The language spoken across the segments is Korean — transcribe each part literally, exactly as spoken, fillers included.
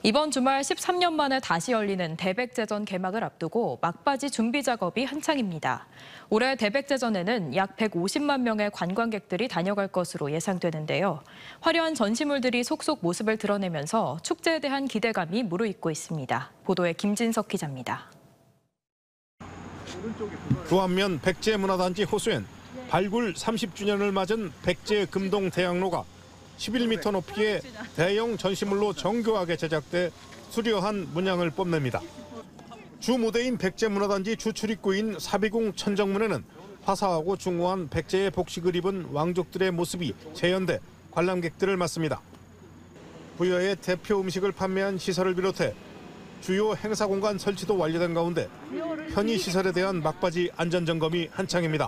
이번 주말 십삼 년 만에 다시 열리는 대백제전 개막을 앞두고 막바지 준비 작업이 한창입니다. 올해 대백제전에는 약 백오십만 명의 관광객들이 다녀갈 것으로 예상되는데요. 화려한 전시물들이 속속 모습을 드러내면서 축제에 대한 기대감이 무르익고 있습니다. 보도에 김진석 기자입니다. 또 한면 백제문화단지 호수엔 발굴 삼십 주년을 맞은 백제 금동 대학로가 십일 미터 높이의 대형 전시물로 정교하게 제작돼 수려한 문양을 뽐냅니다. 주 무대인 백제문화단지 주출입구인 사비궁 천정문에는 화사하고 중후한 백제의 복식을 입은 왕족들의 모습이 재현돼 관람객들을 맞습니다. 부여의 대표 음식을 판매한 시설을 비롯해 주요 행사 공간 설치도 완료된 가운데 편의 시설에 대한 막바지 안전 점검이 한창입니다.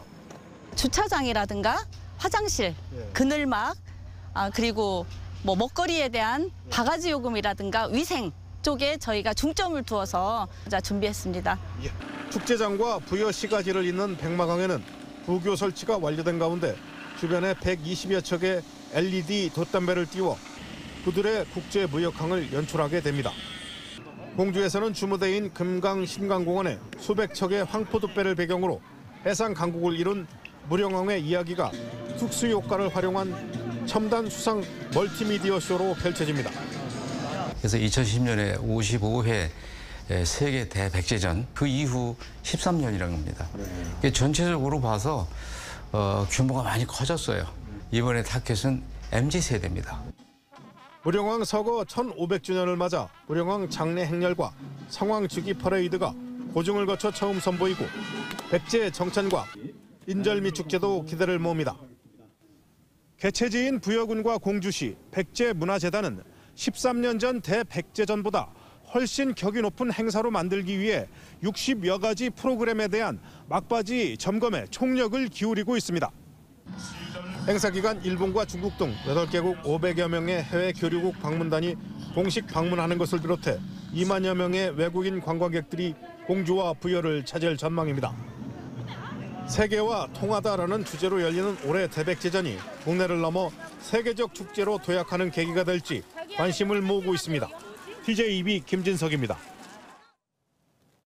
주차장이라든가 화장실, 그늘막, 아, 그리고 뭐 먹거리에 대한 바가지 요금이라든가 위생 쪽에 저희가 중점을 두어서 준비했습니다. 예. 축제장과 부여 시가지를 잇는 백마강에는 부교 설치가 완료된 가운데 주변에 백이십여 척의 엘이디 돛담배를 띄워 그들의 국제 무역항을 연출하게 됩니다. 공주에서는 주무대인 금강 신강공원에 수백 척의 황포도배를 배경으로 해상 강국을 이룬 무령왕의 이야기가 특수 효과를 활용한 첨단 수상 멀티미디어 쇼로 펼쳐집니다. 그래서 이천십 년에 오십오 회 세계 대백제전, 그 이후 십삼 년이라는 겁니다. 네. 전체적으로 봐서 어, 규모가 많이 커졌어요. 이번에 타켓은 엠지 세대입니다. 무령왕 서거 천오백 주년을 맞아 무령왕 장례 행렬과 성왕주기 퍼레이드가 고증을 거쳐 처음 선보이고 백제 정찬과 인절미 축제도 기대를 모읍니다. 개최지인 부여군과 공주시 백제문화재단은 십삼 년 전 대백제전보다 훨씬 격이 높은 행사로 만들기 위해 육십여 가지 프로그램에 대한 막바지 점검에 총력을 기울이고 있습니다. 행사 기간 일본과 중국 등 여덟 개국 오백여 명의 해외 교류국 방문단이 공식 방문하는 것을 비롯해 이만여 명의 외국인 관광객들이 공주와 부여를 찾을 전망입니다. 세계와 통하다라는 주제로 열리는 올해 대백제전이 국내를 넘어 세계적 축제로 도약하는 계기가 될지 관심을 모으고 있습니다. 티제이비 김진석입니다.